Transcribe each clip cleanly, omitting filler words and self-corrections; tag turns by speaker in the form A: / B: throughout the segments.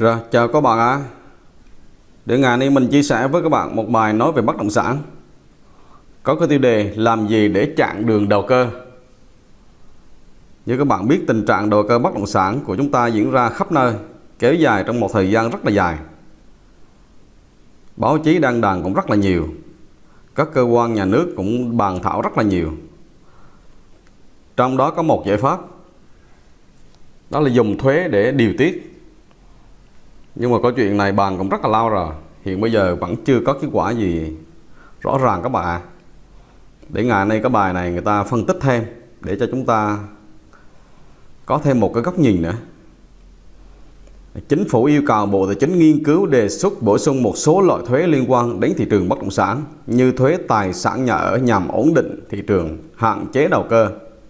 A: Rồi, chào các bạn ạ. Để ngày nay mình chia sẻ với các bạn một bài nói về bất động sản. Có cái tiêu đề làm gì để chặn đường đầu cơ. Như các bạn biết, tình trạng đầu cơ bất động sản của chúng ta diễn ra khắp nơi, kéo dài trong một thời gian rất là dài. Báo chí đăng đàn cũng rất là nhiều. Các cơ quan nhà nước cũng bàn thảo rất là nhiều. Trong đó có một giải pháp, đó là dùng thuế để điều tiết. Nhưng mà câu chuyện này bàn cũng rất là lâu rồi, hiện bây giờ vẫn chưa có kết quả gì rõ ràng các bạn ạ. Để ngày nay cái bài này người ta phân tích thêm để cho chúng ta có thêm một cái góc nhìn nữa. Chính phủ yêu cầu Bộ Tài chính nghiên cứu đề xuất bổ sung một số loại thuế liên quan đến thị trường bất động sản như thuế tài sản nhà ở nhằm ổn định thị trường, hạn chế đầu cơ.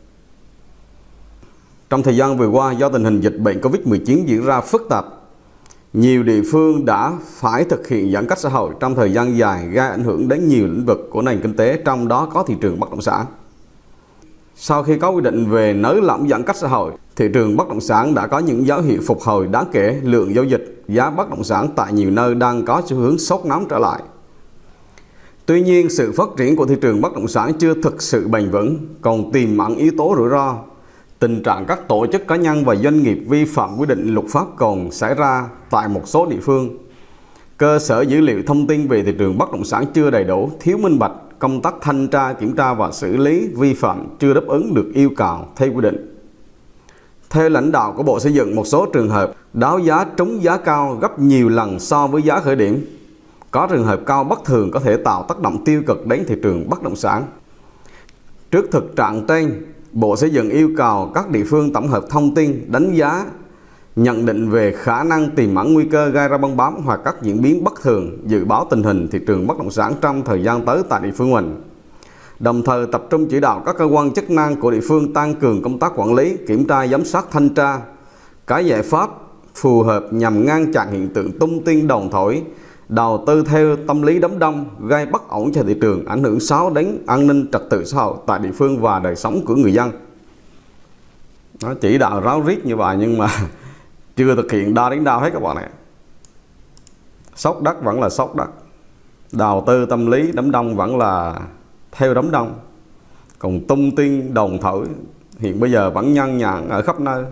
A: Trong thời gian vừa qua, do tình hình dịch bệnh Covid-19 diễn ra phức tạp, nhiều địa phương đã phải thực hiện giãn cách xã hội trong thời gian dài, gây ảnh hưởng đến nhiều lĩnh vực của nền kinh tế, trong đó có thị trường bất động sản. Sau khi có quy định về nới lỏng giãn cách xã hội, thị trường bất động sản đã có những dấu hiệu phục hồi đáng kể. Lượng giao dịch giá bất động sản tại nhiều nơi đang có xu hướng sốt nóng trở lại. Tuy nhiên, sự phát triển của thị trường bất động sản chưa thực sự bền vững, còn tiềm ẩn yếu tố rủi ro. Tình trạng các tổ chức cá nhân và doanh nghiệp vi phạm quy định luật pháp còn xảy ra tại một số địa phương. Cơ sở dữ liệu thông tin về thị trường bất động sản chưa đầy đủ, thiếu minh bạch, công tác thanh tra, kiểm tra và xử lý vi phạm chưa đáp ứng được yêu cầu theo quy định. Theo lãnh đạo của Bộ Xây dựng, một số trường hợp đấu giá trúng giá cao gấp nhiều lần so với giá khởi điểm. Có trường hợp cao bất thường có thể tạo tác động tiêu cực đến thị trường bất động sản. Trước thực trạng trên, Bộ Xây dựng yêu cầu các địa phương tổng hợp thông tin, đánh giá, nhận định về khả năng tiềm ẩn nguy cơ gây ra bong bóng hoặc các diễn biến bất thường, dự báo tình hình thị trường bất động sản trong thời gian tới tại địa phương mình. Đồng thời tập trung chỉ đạo các cơ quan chức năng của địa phương tăng cường công tác quản lý, kiểm tra, giám sát, thanh tra, cái giải pháp phù hợp nhằm ngăn chặn hiện tượng tung tin đồn thổi, đầu tư theo tâm lý đám đông, gây bất ổn cho thị trường, ảnh hưởng xấu đến an ninh trật tự xã hội tại địa phương và đời sống của người dân. Nó chỉ đạo ráo riết như vậy nhưng mà chưa thực hiện đo đến đâu hết các bạn ạ. Sốc đất vẫn là sốc đất, đầu tư tâm lý đám đông vẫn là theo đám đông, còn tung tin đồn thổi hiện bây giờ vẫn nhăn nhản ở khắp nơi.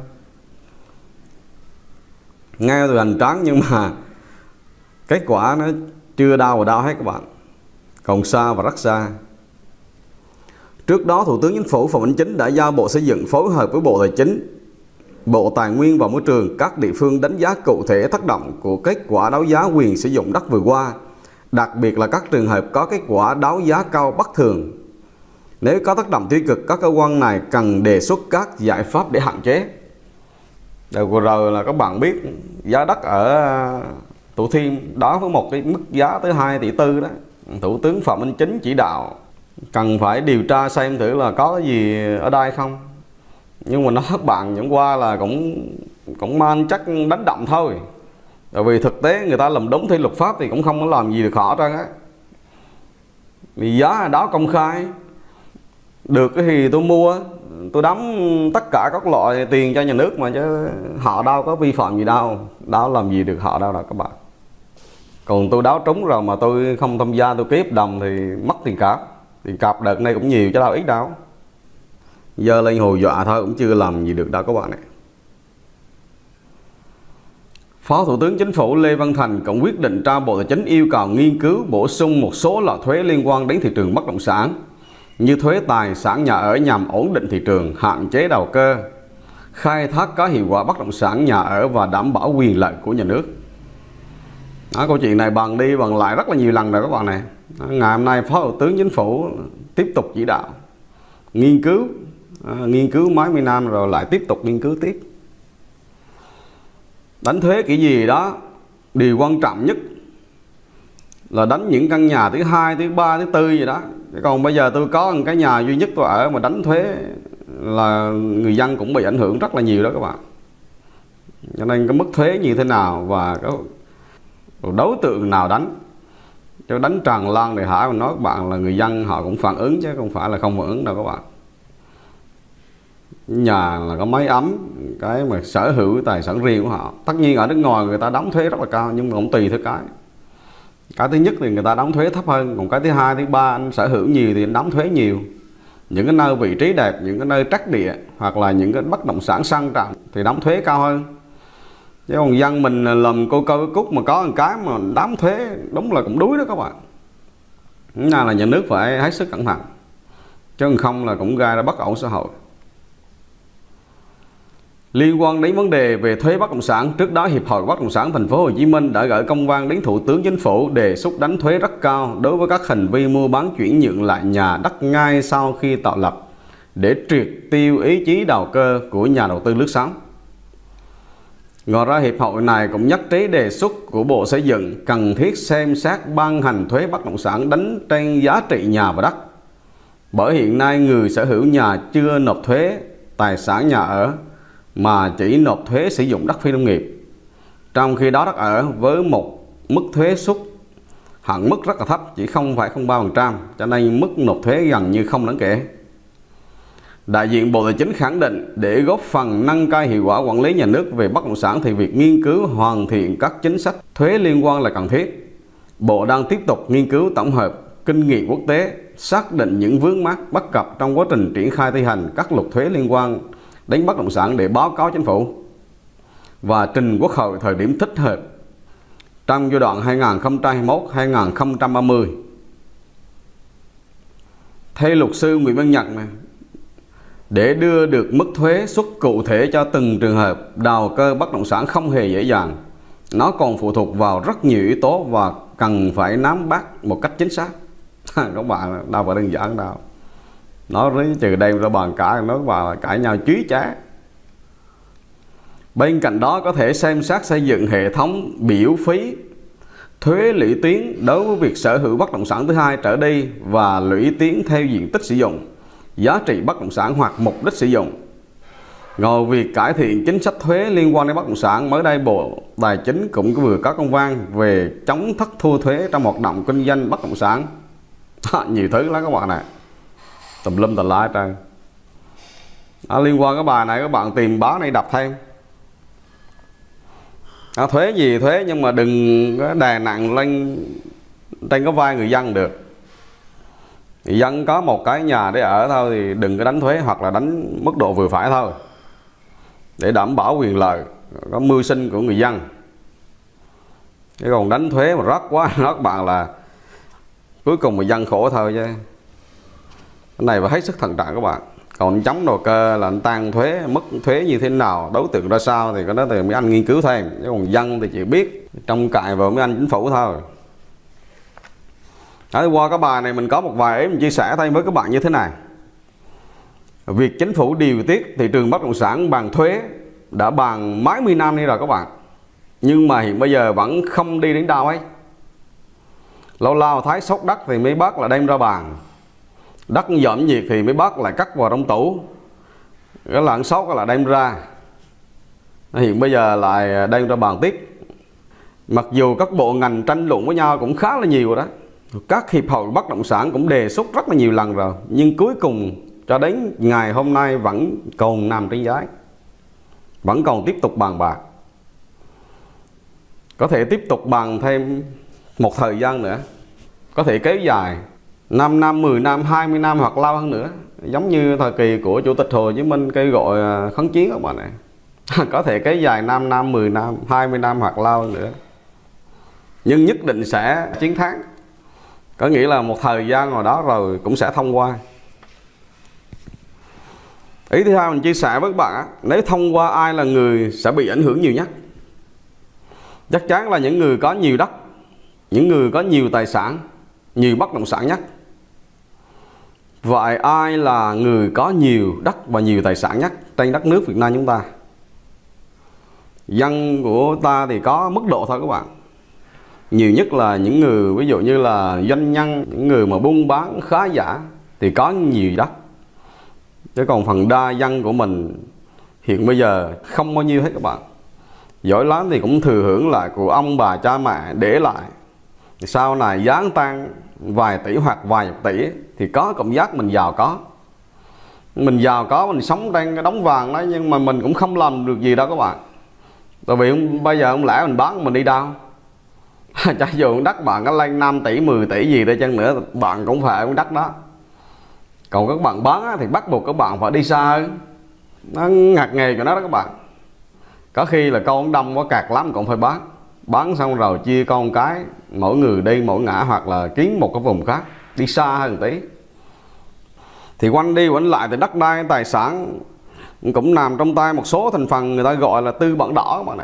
A: Nghe từ hành tráng nhưng mà kết quả nó chưa đâu vào đâu hết các bạn, còn xa và rất xa. Trước đó, Thủ tướng Chính phủ Phạm Minh Chính đã giao Bộ Xây dựng phối hợp với Bộ Tài chính, Bộ Tài nguyên và Môi trường, các địa phương đánh giá cụ thể tác động của kết quả đấu giá quyền sử dụng đất vừa qua, đặc biệt là các trường hợp có kết quả đấu giá cao bất thường. Nếu có tác động tiêu cực, các cơ quan này cần đề xuất các giải pháp để hạn chế. Đầu vừa rồi là các bạn biết giá đất ở Thủ Thiêm đó với một cái mức giá tới 2,4 tỷ đó. Thủ tướng Phạm Minh Chính chỉ đạo cần phải điều tra xem thử là có cái gì ở đây không. Nhưng mà nói các bạn những qua là cũng mang chắc đánh động thôi. Bởi vì thực tế người ta làm đúng theo luật pháp thì cũng không có làm gì được họ trơn á. Vì giá đó công khai, được cái thì tôi mua, tôi đóng tất cả các loại tiền cho nhà nước mà, chứ họ đâu có vi phạm gì đâu, đâu làm gì được họ đâu các bạn. Còn tôi đấu trúng rồi mà tôi không tham gia, tôi ký hợp đồng thì mất tiền cọc. Tiền cọc đợt này cũng nhiều chứ đâu ít đâu. Giờ lên hù dọa thôi cũng chưa làm gì được đâu các bạn này. Phó Thủ tướng Chính phủ Lê Văn Thành cũng quyết định cho Bộ Tài chính yêu cầu nghiên cứu bổ sung một số loại thuế liên quan đến thị trường bất động sản như thuế tài sản nhà ở nhằm ổn định thị trường, hạn chế đầu cơ, khai thác có hiệu quả bất động sản nhà ở và đảm bảo quyền lợi của nhà nước. Đó, câu chuyện này bàn đi bàn lại rất là nhiều lần rồi các bạn này. Ngày hôm nay Phó Thủ tướng Chính phủ tiếp tục chỉ đạo nghiên cứu mấy mươi năm rồi lại tiếp tục nghiên cứu tiếp. Đánh thuế kiểu gì đó, điều quan trọng nhất là đánh những căn nhà thứ hai, thứ ba, thứ tư gì đó. Còn bây giờ tôi có một cái nhà duy nhất tôi ở mà đánh thuế là người dân cũng bị ảnh hưởng rất là nhiều đó các bạn. Cho nên cái mức thuế như thế nào và cái đối tượng nào đánh, chứ đánh tràn lan để hỏi mà nói các bạn là người dân họ cũng phản ứng chứ không phải là không phản ứng đâu các bạn. Nhà là có máy ấm, cái mà sở hữu tài sản riêng của họ. Tất nhiên ở nước ngoài người ta đóng thuế rất là cao, nhưng mà cũng tùy theo cái thứ nhất thì người ta đóng thuế thấp hơn, còn cái thứ hai, thứ ba, anh sở hữu nhiều thì anh đóng thuế nhiều. Những cái nơi vị trí đẹp, những cái nơi trắc địa hoặc là những cái bất động sản sang trọng thì đóng thuế cao hơn. Chứ còn dân mình làm cô cơ cúc mà có một cái mà đóng thuế đúng là cũng đuối đó các bạn. Nên là nhà nước phải hết sức cẩn thận, chứ không là cũng gây ra bất ổn xã hội. Liên quan đến vấn đề về thuế bất động sản, trước đó Hiệp hội Bất động sản Thành phố Hồ Chí Minh đã gửi công văn đến Thủ tướng Chính phủ đề xuất đánh thuế rất cao đối với các hành vi mua bán chuyển nhượng lại nhà đất ngay sau khi tạo lập, để triệt tiêu ý chí đầu cơ của nhà đầu tư lướt sóng. Ngoài ra, Hiệp hội này cũng nhất trí đề xuất của Bộ Xây dựng cần thiết xem xét ban hành thuế bất động sản đánh trên giá trị nhà và đất. Bởi hiện nay người sở hữu nhà chưa nộp thuế tài sản nhà ở mà chỉ nộp thuế sử dụng đất phi nông nghiệp. Trong khi đó đất ở với một mức thuế suất hạn mức rất là thấp, chỉ 0,03%, cho nên mức nộp thuế gần như không đáng kể. Đại diện Bộ Tài chính khẳng định để góp phần nâng cao hiệu quả quản lý nhà nước về bất động sản thì việc nghiên cứu hoàn thiện các chính sách thuế liên quan là cần thiết. Bộ đang tiếp tục nghiên cứu tổng hợp kinh nghiệm quốc tế, xác định những vướng mắc bất cập trong quá trình triển khai thi hành các luật thuế liên quan đến bất động sản để báo cáo Chính phủ và trình Quốc hội thời điểm thích hợp trong giai đoạn 2021-2030. Theo luật sư Nguyễn Văn Nhật này, để đưa được mức thuế suất cụ thể cho từng trường hợp, đầu cơ bất động sản không hề dễ dàng. Nó còn phụ thuộc vào rất nhiều yếu tố và cần phải nắm bắt một cách chính xác. Các bạn đâu phải đơn giản đâu. Nó trừ đem ra bàn cãi, nói vào cãi nhau chí chá. Bên cạnh đó có thể xem xét xây dựng hệ thống biểu phí thuế lũy tiến đối với việc sở hữu bất động sản thứ hai trở đi và lũy tiến theo diện tích sử dụng, giá trị bất động sản hoặc mục đích sử dụng. Ngoài việc cải thiện chính sách thuế liên quan đến bất động sản, mới đây Bộ Tài chính cũng vừa có công văn về chống thất thu thuế trong hoạt động kinh doanh bất động sản. Nhiều thứ lắm các bạn này, tùm lum tùm la hết trơn. Liên quan cái bài này các bạn tìm báo này đọc thêm. Thuế gì thuế, nhưng mà đừng có đè nặng lên trên cái vai người dân được. Người dân có một cái nhà để ở thôi thì đừng có đánh thuế, hoặc là đánh mức độ vừa phải thôi, để đảm bảo quyền lợi có mưu sinh của người dân. Chứ còn đánh thuế mà rớt quá các bạn là cuối cùng mà dân khổ thôi chứ. Cái này phải hết sức thận trọng các bạn. Còn chống đầu cơ là anh tăng thuế, mức thuế như thế nào, đối tượng ra sao thì cái đó thì mấy anh nghiên cứu thêm. Chứ còn dân thì chỉ biết trông cậy vào mấy anh chính phủ thôi. Qua cái bài này mình có một vài ý mình chia sẻ thêm với các bạn như thế này. Việc chính phủ điều tiết thị trường bất động sản bằng thuế đã bàn mấy mươi năm đi rồi các bạn, nhưng mà hiện bây giờ vẫn không đi đến đâu ấy. Lâu lâu thấy sốt đất thì mới bắt là đem ra bàn, đất giảm nhiệt thì mới bắt lại cắt vào trong tủ, cái lợn sốt là đem ra. Hiện bây giờ lại đem ra bàn tiếp. Mặc dù các bộ ngành tranh luận với nhau cũng khá là nhiều đó, các hiệp hội bất động sản cũng đề xuất rất là nhiều lần rồi, nhưng cuối cùng cho đến ngày hôm nay vẫn còn nằm trên giấy, vẫn còn tiếp tục bàn bạc. Có thể tiếp tục bàn thêm một thời gian nữa, có thể kéo dài 5 năm, 10 năm, 20 năm hoặc lâu hơn nữa, giống như thời kỳ của Chủ tịch Hồ Chí Minh kêu gọi kháng chiến các bạn này. Có thể kéo dài 5 năm, 10 năm, 20 năm hoặc lâu hơn nữa, nhưng nhất định sẽ chiến thắng. Có nghĩa là một thời gian nào đó rồi cũng sẽ thông qua. Ý thứ hai mình chia sẻ với các bạn, nếu thông qua ai là người sẽ bị ảnh hưởng nhiều nhất? Chắc chắn là những người có nhiều đất, những người có nhiều tài sản, nhiều bất động sản nhất. Vậy ai là người có nhiều đất và nhiều tài sản nhất trên đất nước Việt Nam chúng ta? Dân của ta thì có mức độ thôi các bạn. Nhiều nhất là những người ví dụ như là doanh nhân, những người mà buôn bán khá giả thì có nhiều đất. Chứ còn phần đa dân của mình hiện bây giờ không bao nhiêu hết các bạn. Giỏi lắm thì cũng thừa hưởng lại của ông bà cha mẹ để lại, sau này giáng tăng vài tỷ hoặc vài tỷ thì có cảm giác mình giàu có. Mình giàu có, mình sống trên cái đống vàng đó, nhưng mà mình cũng không làm được gì đâu các bạn. Tại vì bây giờ không lẽ mình bán mình đi đâu. Cho dù đất bạn có lên 5 tỷ 10 tỷ gì đi chăng nữa, bạn cũng phải ở đất đó. Còn các bạn bán thì bắt buộc các bạn phải đi xa hơn. Nó ngặt nghề của nó đó các bạn. Có khi là con đông quá cạt lắm cũng phải bán xong rồi chia con cái, mỗi người đi mỗi ngã, hoặc là kiếm một cái vùng khác đi xa hơn tí. Thì quanh đi quanh lại thì đất đai tài sản cũng nằm trong tay một số thành phần người ta gọi là tư bản đỏ các bạn này.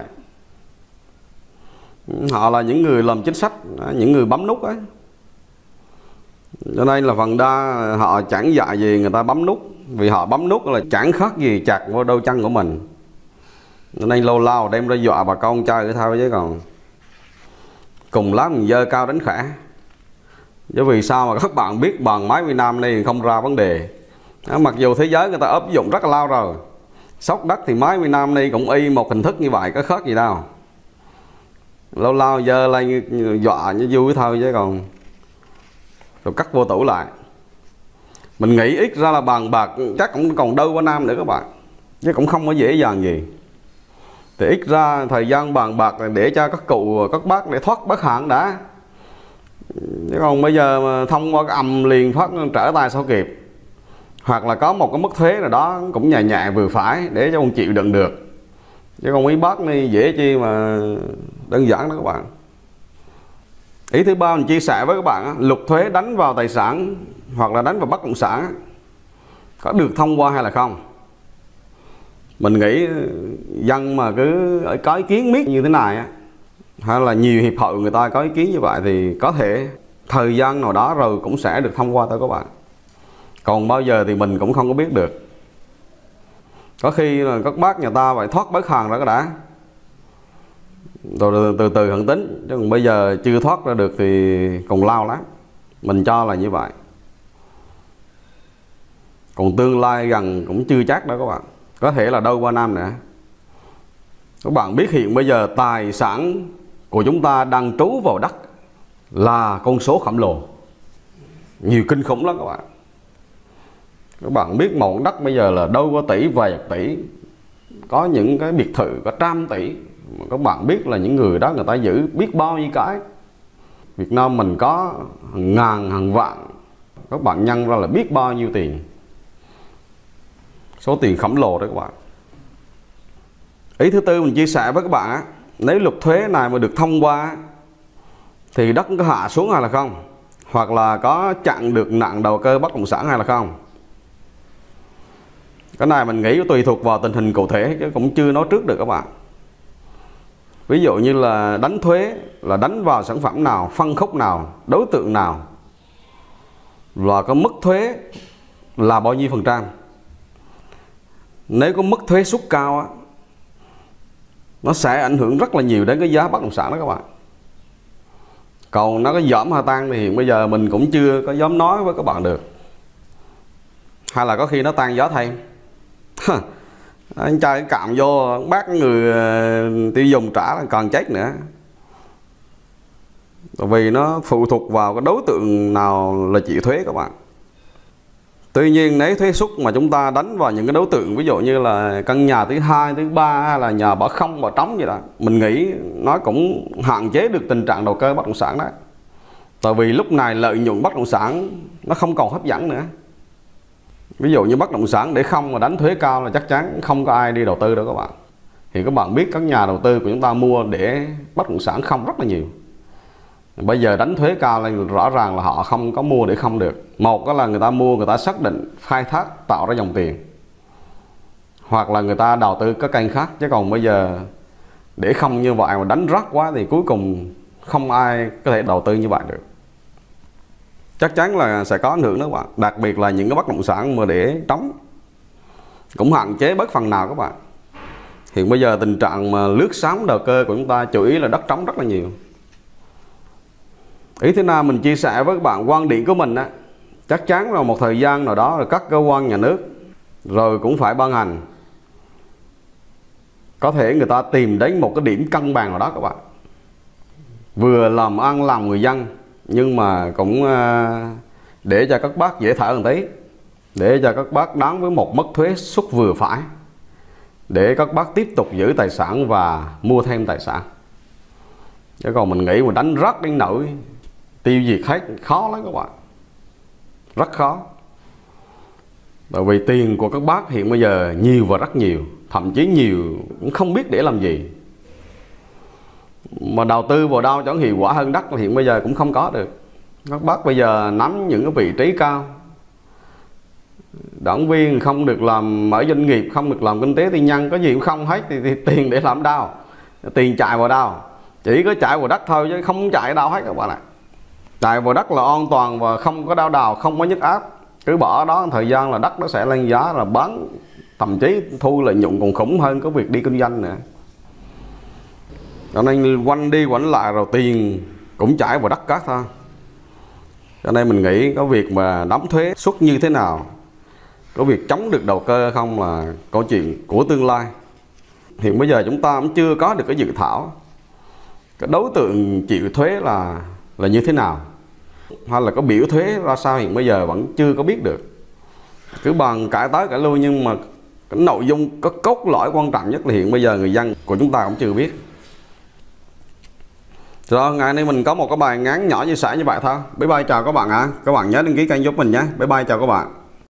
A: Họ là những người làm chính sách, những người bấm nút ấy. Cho nên là phần đa họ chẳng dạy gì người ta bấm nút. Vì họ bấm nút là chẳng khác gì chặt vô đôi chân của mình. Cho nên lâu lâu đem ra dọa bà con chơi thôi, chứ còn cùng lắm mình dơ cao đánh khỏe. Chứ vì sao mà các bạn biết bằng máy Việt Nam này không ra vấn đề. Mặc dù thế giới người ta áp dụng rất là lâu rồi. Sóc đất thì máy Việt Nam này cũng y một hình thức như vậy, có khác gì đâu. Lâu lâu dơ lên dọa như vui thôi, chứ còn rồi cắt vô tủ lại. Mình nghĩ ít ra là bàn bạc chắc cũng còn đâu qua năm nữa các bạn, chứ cũng không có dễ dàng gì. Thì ít ra thời gian bàn bạc để cho các cụ các bác để thoát bất hạn đã. Chứ còn bây giờ mà thông qua cái ầm liền phát trở tay sao kịp. Hoặc là có một cái mức thuế nào đó cũng nhẹ nhẹ vừa phải để cho ông chịu đựng được. Chứ còn mấy bác này dễ chi mà đơn giản đó các bạn. Ý thứ ba mình chia sẻ với các bạn, luật thuế đánh vào tài sản hoặc là đánh vào bất động sản có được thông qua hay là không. Mình nghĩ dân mà cứ có ý kiến miết như thế này, hay là nhiều hiệp hội người ta có ý kiến như vậy, thì có thể thời gian nào đó rồi cũng sẽ được thông qua thôi các bạn. Còn bao giờ thì mình cũng không có biết được. Có khi là các bác nhà ta phải thoát bất hàng ra cái đã, rồi từ từ hẳn tính. Chứ còn bây giờ chưa thoát ra được thì còn lao lắm. Mình cho là như vậy. Còn tương lai gần cũng chưa chắc đó các bạn. Có thể là đâu qua năm nữa. Các bạn biết hiện bây giờ tài sản của chúng ta đang trú vào đất là con số khổng lồ, nhiều kinh khủng lắm các bạn. Các bạn biết một đất bây giờ là đâu có tỷ vài tỷ. Có những cái biệt thự có trăm tỷ. Mà các bạn biết là những người đó người ta giữ biết bao nhiêu cái. Việt Nam mình có hàng ngàn hàng vạn. Các bạn nhân ra là biết bao nhiêu tiền. Số tiền khổng lồ đó các bạn. Ý thứ tư mình chia sẻ với các bạn á, nếu luật thuế này mà được thông qua thì đất có hạ xuống hay là không, hoặc là có chặn được nạn đầu cơ bất động sản hay là không. Cái này mình nghĩ tùy thuộc vào tình hình cụ thể, chứ cũng chưa nói trước được các bạn. Ví dụ như là đánh thuế là đánh vào sản phẩm nào, phân khúc nào, đối tượng nào, và có mức thuế là bao nhiêu %. Nếu có mức thuế suất cao á, nó sẽ ảnh hưởng rất là nhiều đến cái giá bất động sản đó các bạn. Còn nó có giảm hay tăng thì hiện bây giờ mình cũng chưa có dám nói với các bạn được. Hay là có khi nó tăng giá thêm. Anh trai cạm vô bác người tiêu dùng trả là còn chết nữa. Vì nó phụ thuộc vào cái đối tượng nào là chịu thuế các bạn. Tuy nhiên nếu thuế suất mà chúng ta đánh vào những cái đối tượng, ví dụ như là căn nhà thứ hai, thứ ba, hay là nhà bỏ không bỏ trống gì đó, mình nghĩ nó cũng hạn chế được tình trạng đầu cơ bất động sản đó. Tại vì lúc này lợi nhuận bất động sản nó không còn hấp dẫn nữa. Ví dụ như bất động sản để không mà đánh thuế cao là chắc chắn không có ai đi đầu tư đâu các bạn. Thì các bạn biết các nhà đầu tư của chúng ta mua để bất động sản không rất là nhiều. Bây giờ đánh thuế cao là rõ ràng là họ không có mua để không được. Một là người ta mua, người ta xác định khai thác tạo ra dòng tiền, hoặc là người ta đầu tư các kênh khác. Chứ còn bây giờ để không như vậy mà đánh rắc quá thì cuối cùng không ai có thể đầu tư như vậy được. Chắc chắn là sẽ có ảnh hưởng đó các bạn. Đặc biệt là những cái bất động sản mà để trống cũng hạn chế bớt phần nào các bạn. Hiện bây giờ tình trạng mà lướt sóng đầu cơ của chúng ta chủ yếu là đất trống rất là nhiều. Ý thứ năm mình chia sẻ với các bạn quan điểm của mình á, chắc chắn là một thời gian nào đó là các cơ quan nhà nước rồi cũng phải ban hành. Có thể người ta tìm đến một cái điểm cân bằng nào đó các bạn. Vừa làm ăn làm người dân, nhưng mà cũng để cho các bác dễ thở một tí. để cho các bác đáng với một mức thuế suất vừa phải, để các bác tiếp tục giữ tài sản và mua thêm tài sản. Chứ còn mình nghĩ mà đánh rớt đến nỗi tiêu diệt hết khó lắm các bạn, rất khó. Bởi vì tiền của các bác hiện bây giờ nhiều và rất nhiều, thậm chí nhiều cũng không biết để làm gì. Mà đầu tư vào đâu cho hiệu quả hơn đất hiện bây giờ cũng không có được. Các bác bây giờ nắm những cái vị trí cao, đảng viên không được làm mở doanh nghiệp, không được làm kinh tế tư nhân, có gì cũng không hết thì tiền để làm đâu? Tiền chạy vào đâu? Chỉ có chạy vào đất thôi chứ không chạy đâu hết các bạn ạ. Chạy vào đất là an toàn và không có đau đầu, không có nhức áp. Cứ bỏ đó thời gian là đất nó sẽ lên giá, là bán, thậm chí thu lợi nhuận còn khủng hơn cái việc đi kinh doanh nữa. Cho nên quanh đi quẩn lại rồi tiền cũng chảy vào đất cát thôi. Cho nên mình nghĩ có việc mà đóng thuế suất như thế nào, có việc chống được đầu cơ không là câu chuyện của tương lai. Hiện bây giờ chúng ta cũng chưa có được cái dự thảo cái đối tượng chịu thuế là như thế nào, hay là có biểu thuế ra sao, hiện bây giờ vẫn chưa có biết được. Cứ bàn cãi tới cãi lui nhưng mà cái nội dung, có cốt lõi quan trọng nhất là hiện bây giờ người dân của chúng ta cũng chưa biết. Rồi ngày nay mình có một cái bài ngắn nhỏ chia sẻ như vậy thôi. Bye bye, chào các bạn ạ. Các bạn nhớ đăng ký kênh giúp mình nhé. Bye bye, chào các bạn.